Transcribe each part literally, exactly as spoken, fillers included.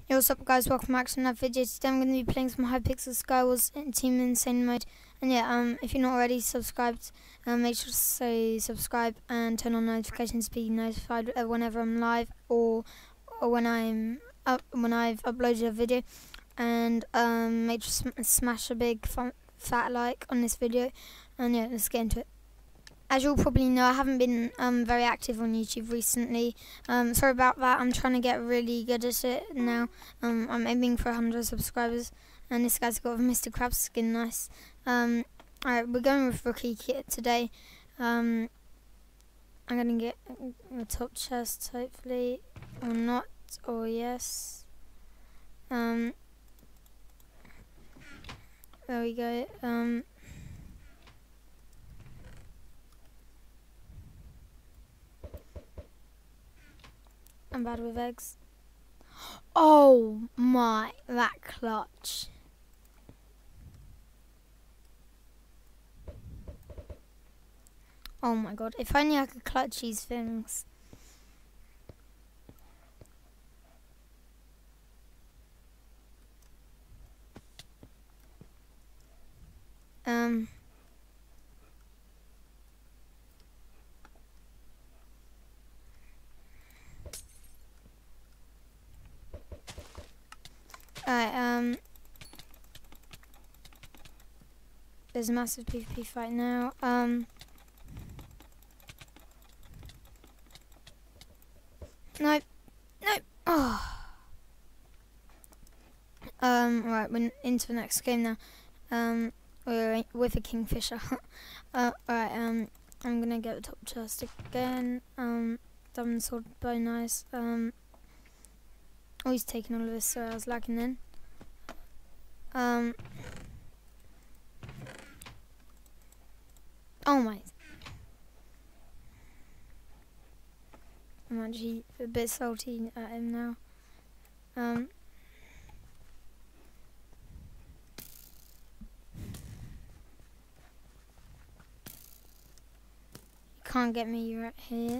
Yo, what's up guys, welcome back to another video. Today I'm going to be playing some Hypixel Skywars in Team Insane mode. And yeah, um, if you're not already subscribed, um, make sure to say subscribe and turn on notifications to be notified whenever I'm live or, or when I'm up, when I've uploaded a video. And um, make sure to sm smash a big fun fat like on this video. And yeah, let's get into it. As you'll probably know, I haven't been um, very active on YouTube recently. Um, sorry about that. I'm trying to get really good at it now. Um, I'm aiming for one hundred subscribers, and this guy's got a Mister Krabs skin, nice. Um, Alright, we're going with Rookie Kit today. Um, I'm going to get a top chest, hopefully, or not, or yes. Um, there we go. Um, I'm bad with eggs. Oh my, that clutch. Oh my god, if only I could clutch these things. Um. Alright, um. There's a massive PvP fight now. Um. Nope. Nope. Oh. Um, right, we're into the next game now. Um, we're with a Kingfisher. uh, alright, um, I'm gonna get the top chest again. Um, diamond sword bow, nice. Um, oh, he's taking all of this, so I was lagging then. Um, oh my. I'm actually a bit salty at him now. Um, you can't get me right here.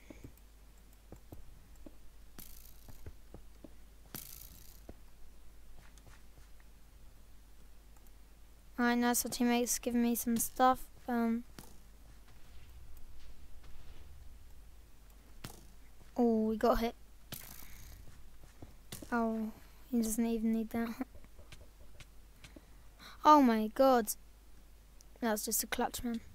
Alright, now so teammates giving me some stuff. Um, oh, we got hit. Oh, he doesn't even need that. Oh my god. That was just a clutch, man.